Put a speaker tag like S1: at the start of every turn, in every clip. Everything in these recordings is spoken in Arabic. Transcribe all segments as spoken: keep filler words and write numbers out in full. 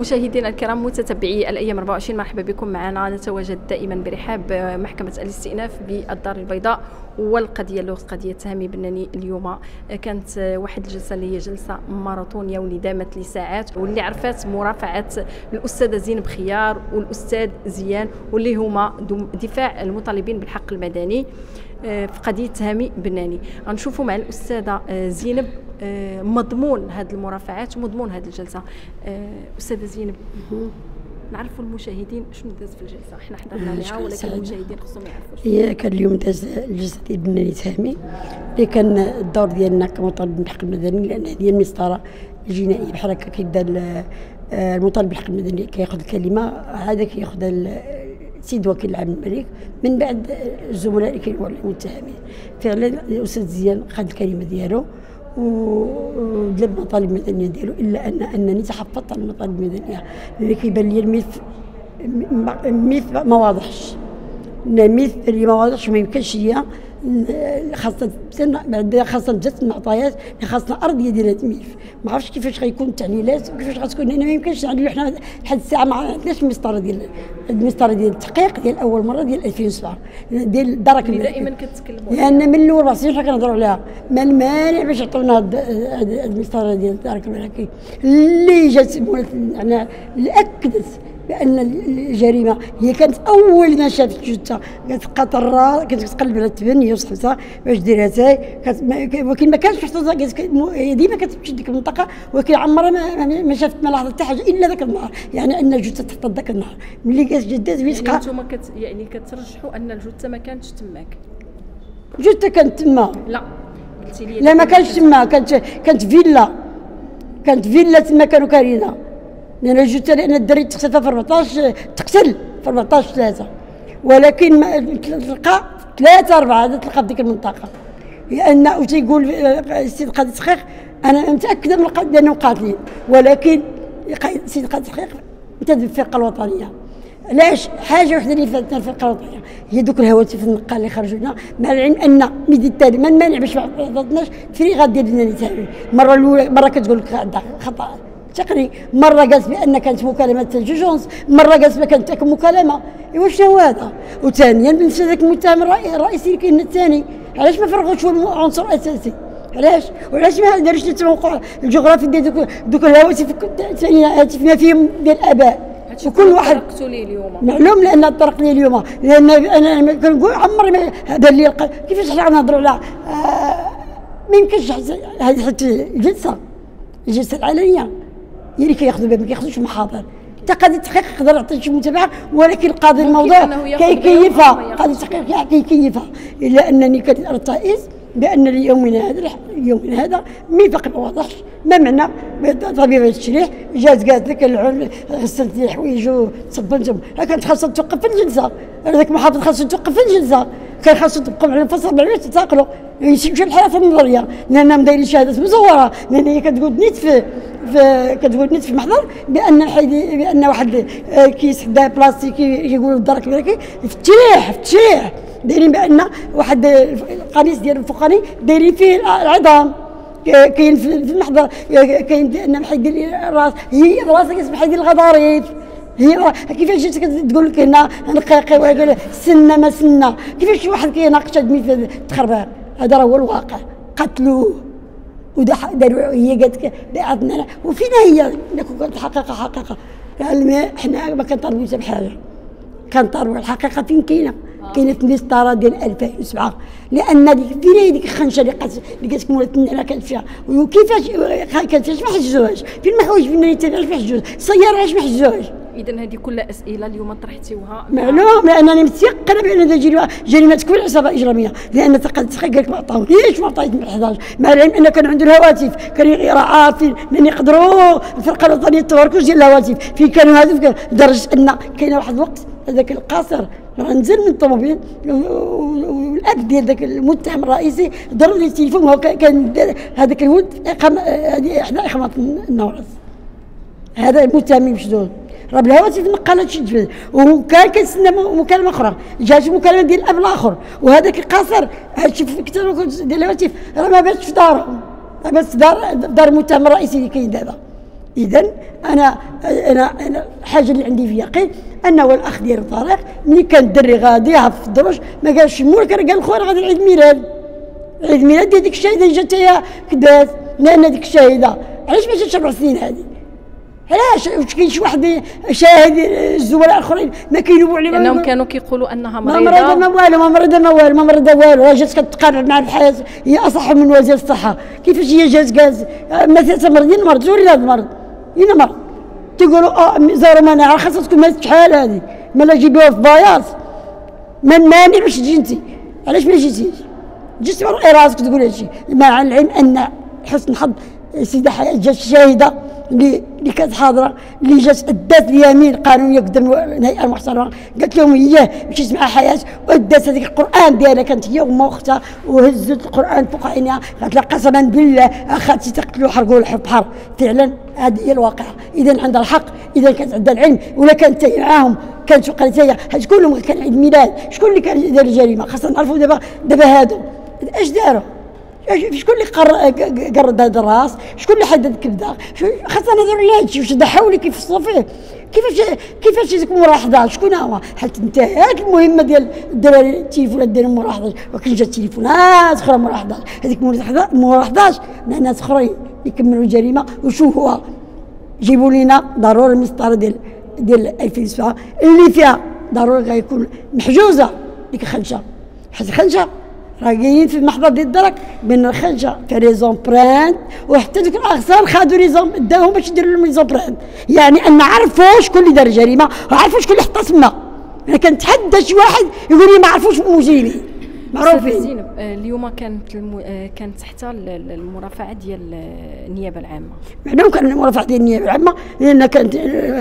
S1: مشاهدينا الكرام متتبعي الايام أربعة وعشرين، مرحبا بكم معنا. نتواجد دائما برحاب محكمه الاستئناف بالدار البيضاء، والقضيه اللي قضيه تهامي بناني. اليوم كانت واحد الجلسه اللي هي جلسه ماراثونيه واللي دامت لساعات، واللي عرفت مرافعه الاستاذه زينب خيار والاستاذ زيان، واللي هما دفاع المطالبين بالحق المدني في قضيه تهامي بناني. غنشوفوا مع الاستاذه زينب مضمون هذه المرافعات، مضمون هذه الجلسه. استاذه زينب، نعرفوا المشاهدين شنو داز في الجلسه، حنا حضرنا لها ولكن المشاهدين خصهم يعرفوا.
S2: هي كان اليوم داز الجلسه ديال بناني تهامي اللي كان الدور ديالنا كمطالب بالحق المدني، لان هذه المسطره الجنائيه بحال هكا كيبدا المطالب بالحق المدني كياخذ الكلمه، هذا كياخذ السيد وكيل العام الملك، من بعد الزملاء اللي كيكونوا المتهمين. فعلا الاستاذ زيان خد الكلمه ديالو ودلب المطالب المدنيه ديالو، الا ان انني تحفظت على المطالب المدنيه اللي كيبان لي الميث الميث ما واضحش. الميث اللي ما واضحش ما يمكنش ليا، خاصه بعد خاصه جات المعطيات خاصنا ارضيه ديال هذا الملف. ما عرفتش كيفاش غيكون التعليلات وكيفاش غتكون هنا. ما يمكنش نعللوا حنا لحد الساعه ما عندناش المسطره ديال المسطره ديال التحقيق ديال اول مره ديال ألفين وسبعة ديال الدرك الملكي.
S1: دائما كتكلموا
S2: لان من الاول أربع سنين حنا كنهضروا عليها، ما المانع باش يعطونا هذه المسطره ديال الدرك الملكي اللي جات يعني اللي اكدت بان الجريمه هي كانت اول ما شافت جثه كتبقى طرا كتقلب على التبن هي وصحبتها باش ديرها تاي، ولكن ما كانش محطوطه ديما كتمشي لديك المنطقه، ولكن عمرها ما, ما شافت ما لاحظت حتى حاجه الا ذاك النهار، يعني ان الجثه تحت ذاك النهار ملي جات جدات
S1: يعني انتم كت يعني كترجحوا ان الجثه ما كانتش تماك؟
S2: جثه كانت تما؟
S1: لا قلتي لي
S2: لا ما كانش تما، كانت كانت فيلا كانت فيلا تما كانوا كارينها. لأن الجثة لأن الدري تختفى في أربعطاش تقتل في أربعطاش ثلاثة، ولكن ما تلقى ثلاثة أربعة هذا تلقى في ديك المنطقة. لأن وتيقول السيد قاضي التحقيق أنا متأكدة من القاتل لأنهم قاتلين، ولكن السيد قاضي التحقيق انتدب الفرقة الوطنية. علاش؟ حاجة وحدة اللي فاتتنا الفرقة الوطنية هي دوك الهواتف النقال اللي خرجوا لنا، مع العلم أن ميدي التالي ما المانع باش ما عطاتناش تفريغات ديال بناني تهامي. مرة الأولى مرة كتقول لك عندها خطأ تقني، مره قالت بان كانت مكالمه تلجوجونس، مره قالت ما كانت مكالمه. ايوا شنو هذا؟ وثانيا بالنسبه لذاك المتهم الرئيسي اللي كاين الثاني، علاش ما فرغوش هو عنصر اساسي؟ علاش؟ وعلاش ما داروش التوقع الجغرافي ديال دوك دوك الهواتف ثاني هاتف ما فيهم ديال الاباء وكل واحد
S1: طرقتوا لي اليوم
S2: معلوم، لان طرق لي اليوم لان انا كنقول عمري ما هذا اللي كيفاش حنا غنهضروا على آه ما يمكنش هذه حتى الجلسه الجلسه العلنيه هي اللي كياخذوا ما كياخذوش محاضر. حتى قاضي التحقيق يقدر يعطي شي متابعه، ولكن القاضي الموضوع كيكيفها، قاضي التحقيق كيكيفها. الا انني كنرتئز بان اليومنا هذا اليومنا هذا ميثاق ما واضحش، ما معنى طبيعه التشريح جات قالت لك غسلت لي الحوايج وصبنتهم، كانت خاصها توقف في الجلسه، هذاك المحافظ خاصو توقف في الجلسه، كان خاصو تبقوا على الفصل باش تتاقلوا يمشيو الحياه النظريه، لان دايرين شهادات مزوره، لان هي كتقول نيت في في كتقول نيت في المحضر بان حيدي بان واحد كيس حدا بلاستيكي يقولوا الدرك الملكي في التشريح في التشريح دايرين بان واحد القميص ديال الفوقاني دايرين فيه العظام، كاين في المحضر كاين بان محيدين الراس، هي راسك اسمح يدير الغضاريف، هي كيفاش جات تقول لك هنا نقيقي ولا سنه ما سنه؟ كيفاش واحد كيناقش هاد الميث التخربيق؟ هذا راه هو الواقع، قتلوه وداروا هي قالت بعضنا وفينا هي قالت الحقيقه حقيقه. حنا ما كنطالبوش بحاجه، كنطالبوا الحقيقه فين كاينه؟ كاينه في المسطره ديال ألفين وسبعة، لان ديك فين هي ديك الخنشه اللي قالت اللي قالت مولات النعله كانت فيها، وكيفاش كانت فيها ما حجزوهاش؟ فين ما حوايج فين يتابع علاش ما حجزوهاش؟ السياره علاش ما حجزوهاش؟
S1: اذا هذه كلها اسئله اليوم طرحتيوها.
S2: معلوم، لانني متيقنه بان هذه جريمه جريمه تكون عصابه اجراميه، لان قاضي التحقيق قال لك ما عطاونيش ما عطيت من أحد عشر، مع العلم ان كان عنده الهواتف، كان عارفين من يقدروا الفرقه الوطنيه التمركز ديال الهواتف في كانوا هذوك، لدرجه ان كاين واحد الوقت هذاك القاصر نزل من الطوموبيل والاب ديال ذاك المتهم الرئيسي ضرب لي التليفون، وهو كان هذاك الولد هذه احدى اقامات النورس، هذا المتهم مشدود راه بالهواتف نقلت شي جبل، وكان كنتسنى مكالمه اخرى، جات مكالمه ديال الاب الاخر، وهذاك القاصر هادشي في الكتاب ديال الهواتف راه ما باتش في دارهم، ما باتش في دار دار المتهم الرئيسي اللي كاين دابا، اذا انا انا انا الحاجه اللي عندي في يقين انه الاخ ديال طارق ملي كان الدري غادي في الدروج ما قالش مولك راه قال خويا غادي لعيد ميلاد، عيد ميلاد ديال ديك الشهيده اللي جات هي كدات، لان ديك الشهيده علاش ما جاتش اربع سنين هذه؟ علاش واش كاين شي واحد شاهد الزملاء الاخرين ما كينوبوا عليهم؟
S1: لانهم كانوا كيقولوا انها مريضه
S2: ما مريضه ما والو ما مريضه ما والو ما مريضه والو، راه جات كتقرر مع الحياه، هي اصح من وزير الصحه. كيفاش هي جات قالت مثلا تمرضين مرض زوري هذا المرض هنا مرض تيقولوا اه زاروا مناعه خاصها تكون مالت شحال هذه مالا جيبوها في باياط ما مانع باش تجي انت، علاش ما جيتيش؟ جيت مرقي راسك تقول هادشي، مع العلم ان حسن حظ السيده حياه جات الشاهده اللي اللي كانت حاضره اللي جات ادات اليمين القانونيه قدام الهيئه المحترمه، قالت لهم اياه مشيت مع حياه وادات هذيك القران ديالها كانت هي وما اختها وهزت القران فوق عينيها قالت لها قسما بالله اخاتي تقتلوا حرقوا البحر. فعلا هذه هي الواقعه، اذا عندها الحق، اذا كانت عندها العلم ولا كانت معاهم كانت قالت هي شكون اللي كان عيد ميلاد، شكون اللي كان دار الجريمه؟ خاصنا نعرفوا دابا دابا هادو اش داروا؟ شكون اللي قرد هذا الراس؟ شكون اللي حدد الكبده؟ خاصنا نهضروا على هادشي، واش ضحاو اللي كيفصلوا فيه؟ كيفاش كيفاش هذيك الملاحظه؟ شكون هو؟ حيت انتهت المهمه ديال الدراري التليفونات ديال الملاحظه، ولكن جات تليفونات اخرى ملاحظات، هذيك الملاحظات مع ناس اخرين يكملوا الجريمه. وشو هو؟ جيبوا لنا ضروري المسطره ديال ديال ألفين وسبعة اللي فيها ضروري غيكون محجوزه ديك الخنشه، حيت الخنشه راه جايين في المحضر ديال الدرك بين الخنجه في لي زومبرانت، وحتى دوك الاغصان خادوا لي زوم داهم باش يديروا لهم لي زومبرانت، يعني ان عرفوا شكون اللي دار الجريمه وعرفوا شكون اللي حطها تما. انا كنتحدى شي واحد يقول لي ما عرفوش المجرمين معروفين.
S1: زينب اليوم كانت المو... كانت حتى المرافعه ديال النيابه العامه،
S2: معلوم كان المرافعه ديال النيابه العامه لان كانت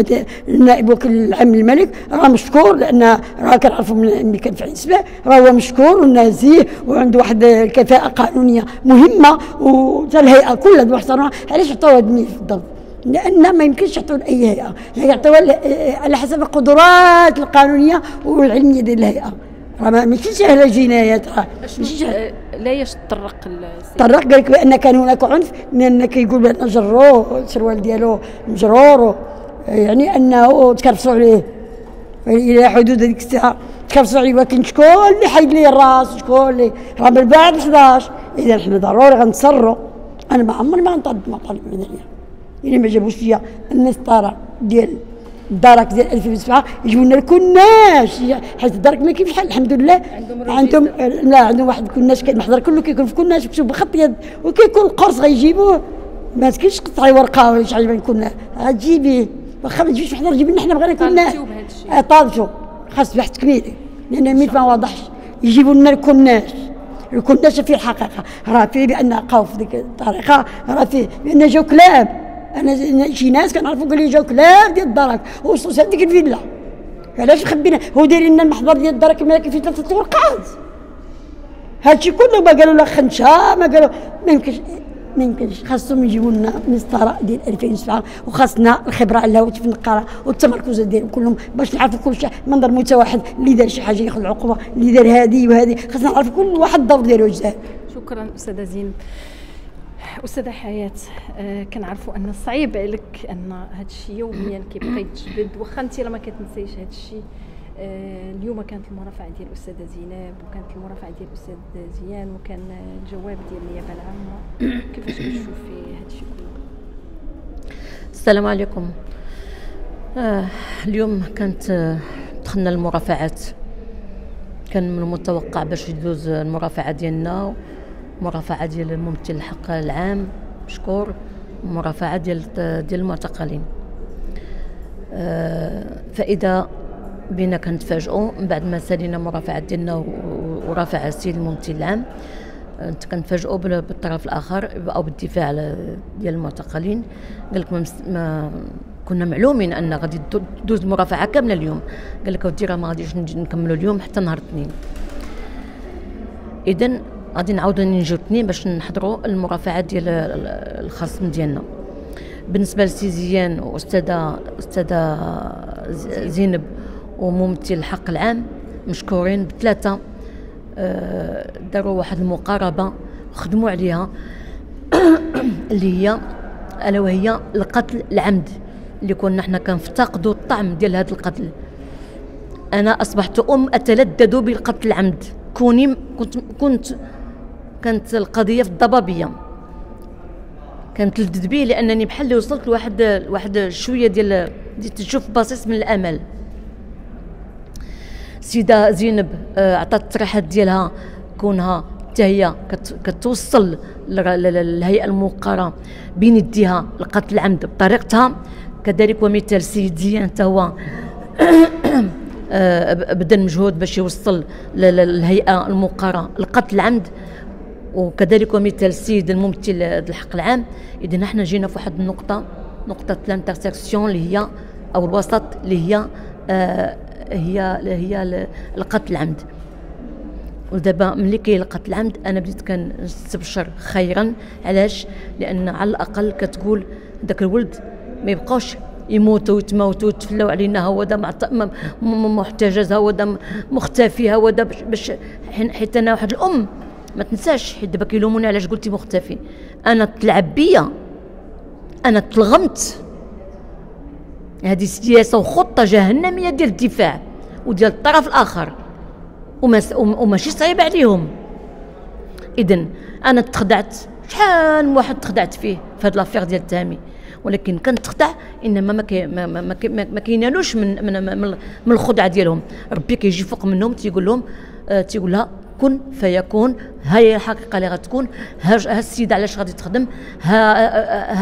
S2: النائب وكيل العام الملك راه مشكور، لان راه كنعرفوا ملي كان في حسبه راه هو مشكور ونزيه وعنده واحد الكفاءه قانونيه مهمه، وتا الهيئه كلها محترمه. علاش عطاوها هذا الملف بالضبط؟ لان ما يمكنش يعطوا لاي هيئه، يعطوها على حسب القدرات القانونيه والعلميه ديال الهيئه. راه ماشي سهله جنايات، راه
S1: ماشي لا يتطرق
S2: طرق قال لك بان كان هناك عنف، لان كيقول بان جروه السروال ديالو مجرور، يعني انه تكرفصوا عليه الى حدود هذيك الساعه تكرفصوا عليه، ولكن شكون اللي حيد لي الراس؟ شكون اللي راه من بعد الحداش؟ اذا حنا ضروري غنتصروا. انا ما عمري ما غنطالب بمطالب مدنيه الا ما جابوش ليا المسطره ديال الدرك ديال ألفين وسبعة يجيو لنا الكناش، حيت الدرك ما كاينش بحال الحمد لله
S1: عندهم,
S2: عندهم لا عندهم واحد الكناش المحضر كله كيكون في كناش مكتوب بخط يد، وكيكون القرص غيجيبوه ما تكونش قطعي ورقه ولا شي حاجه كنا غتجيبيه، واخا ما تجيبش محضر جيب لنا حنا بغينا كناش طالبتو خاص بحث تكميلي لان الميت ما واضحش. يجيبوا لنا الكناش، الكناش فيه الحقيقه راه فيه بان لقاو في ديك الطريقه راه فيه بان جاو كلاب. انا شي ناس كنعرفوا قال لي جاو كلاب ديال الدرك وصلوا هذيك الفيلا، علاش مخبينا؟ هو دايرين لنا المحضر ديال الدرك الملكي فيه ثلاثه ورقات، هادشي كله ما قالوا لا خنشه ما قالوا ما يمكنش ما يمكنش خاصهم يجيبوا لنا مسطره ديال ألفين وسبعة، وخاصنا الخبره على في النقاره والتمركز ديالهم كلهم باش نعرفوا كل شيء منظر متوحد، اللي دار شي حاجه ياخذ العقوبه، اللي دار هذه وهذه، خاصنا نعرفوا كل واحد الدور ديالو اجزاء.
S1: شكرا استاذه زينب. أستاذة حياة، آه كنعرفوا أن صعيب عليك أن هذا الشيء يوميا كيبقى يتجدد، واخا أنت راه ما كتنسيش هذا الشيء. آه اليوم كانت المرافعة ديال الأستاذة زينب وكانت المرافعة ديال الأستاذ زيان وكان الجواب ديال النيابة العامة، كيفاش كتشوفي هذا الشيء كله؟
S3: السلام عليكم. آه اليوم كانت آه دخلنا المرافعات، كان من المتوقع باش يدوز المرافعة ديالنا، مرافعة ديال الممثل الحق العام مشكور، مرافعة ديال ديال المعتقلين. أه فإذا بينا كنتفاجئوا من بعد ما سالينا مرافعة ديالنا ورافع السيد الممثل العام، كنتفاجئوا بالطرف الآخر أو بالدفاع ديال المعتقلين. قال لك ما كنا معلومين أن غادي تدوز المرافعة كاملة اليوم، قال لك ودي راه ما غاديش نكملوا اليوم حتى نهار الاثنين. إذن غادي نعاودوا نجيو اثنين باش نحضروا المرافعه ديال الخصم ديالنا. بالنسبه لسي زيان واستاذه استاذه زينب وممثل الحق العام مشكورين بثلاثه، داروا واحد المقاربه وخدموا عليها اللي هي الا وهي القتل العمد، اللي كنا حنا كنفتقدوا الطعم ديال هذا القتل. انا اصبحت ام اتلذذ بالقتل العمد، كوني كنت كنت كانت القضيه في الضبابيه كنتلذذ به، لانني بحال اللي وصلت لواحد واحد شويه ديال تشوف بصيص من الامل. السيده زينب عطات التصريحات ديالها كونها حتى هي كتوصل للهيئه الموقره بنديها القتل العمد بطريقتها، كذلك ومثال السيد زيان حتى هو بذل مجهود باش يوصل للهيئه الموقره القتل العمد، وكذلك ومثال السيد الممثل الحق العام. اذا احنا جينا في واحد النقطه، نقطه الانترسيكسيون اللي هي او الوسط اللي هي آه هي هي القتل العمد. ودابا ملي كاين القتل العمد انا بديت كنستبشر خيرا. علاش؟ لان على الاقل كتقول داك الولد ما يبقاوش يموتوا ويتموتوا ويتفلاو علينا، هو دا محتجز، هو دا مختفي، هو دا باش حيت انا واحد الام ما تنساش، حيت دابا كيلوموني علاش قلتي مختفي. انا تلعب بيا، انا تلغمت. هذه سياسه وخطه جهنميه ديال الدفاع وديال الطرف الاخر، وماشي صعيب عليهم. اذا انا تخدعت، شحال من واحد تخدعت فيه في هذه لافير ديال التهامي، ولكن كنتخدع انما ما كي ما ما, ما كينالوش من من, من من الخدعه ديالهم. ربي كيجي فوق منهم تيقول لهم آه تيقول لها كن فيكون، ها هي الحقيقه اللي غتكون، ها السيده علاش غادي تخدم، ها ها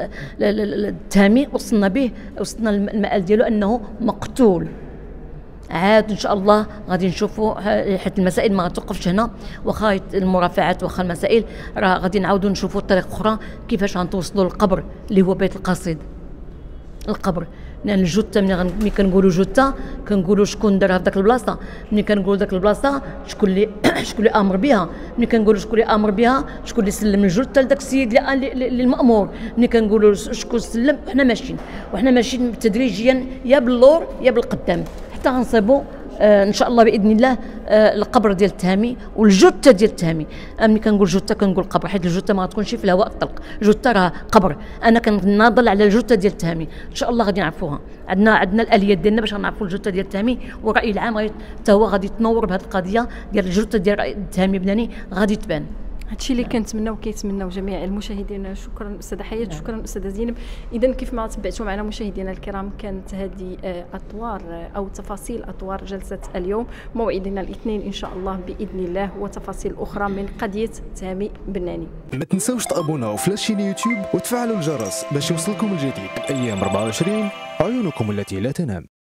S3: التهامي وصلنا به، وصلنا المآل ديالو انه مقتول. عاد ان شاء الله غادي نشوفوا، حيت المسائل ما غتوقفش هنا، واخا المرافعات واخا المسائل راه غادي نعاودوا نشوفوا طريق اخرى كيفاش غنتوصلوا للقبر اللي هو بيت القصيد. القبر لان الجثه ملي كنقولوا جثه كنقولوا شكون دارها في ذاك البلاصه، ملي كنقولوا ذاك البلاصه شكون اللي شكون اللي امر بها، ملي كنقولوا شكون اللي امر بها شكون اللي سلم الجثه لذاك السيد اللي المامور، ملي كنقولوا شكون سلم. حنا ماشيين وحنا ماشيين تدريجيا يا باللور يا بالقدام حتى غنصيبوا آه ان شاء الله باذن الله آه القبر ديال التهامي والجثه ديال التهامي. ملي كنقول جثه كنقول قبر، حيت الجثه ما غتكونش في الهواء الطلق، جثه راه قبر. انا كناضل على الجثه ديال التهامي، ان شاء الله غادي نعرفوها. عندنا عندنا الاليات ديالنا باش نعرفوا الجثه ديال التهامي، والراي العام حتى هو غادي تنور بهذه القضيه ديال الجثه ديال التهامي بناني غادي تبان.
S1: هادشي اللي كنتمناو وكيتمناو جميع المشاهدين. شكرا استاذه حياه، شكرا استاذه زينب. اذا كيف ما تبعتوا معنا مشاهدينا الكرام، كانت هذه اطوار او تفاصيل اطوار جلسه اليوم. موعدنا الاثنين ان شاء الله باذن الله، وتفاصيل اخرى من قضيه تهامي بناني.
S4: ما تنساوش تابوناو في لاشين يوتيوب وتفعلوا الجرس باش يوصلكم الجديد. ايام أربعة وعشرين، عيونكم التي لا تنام.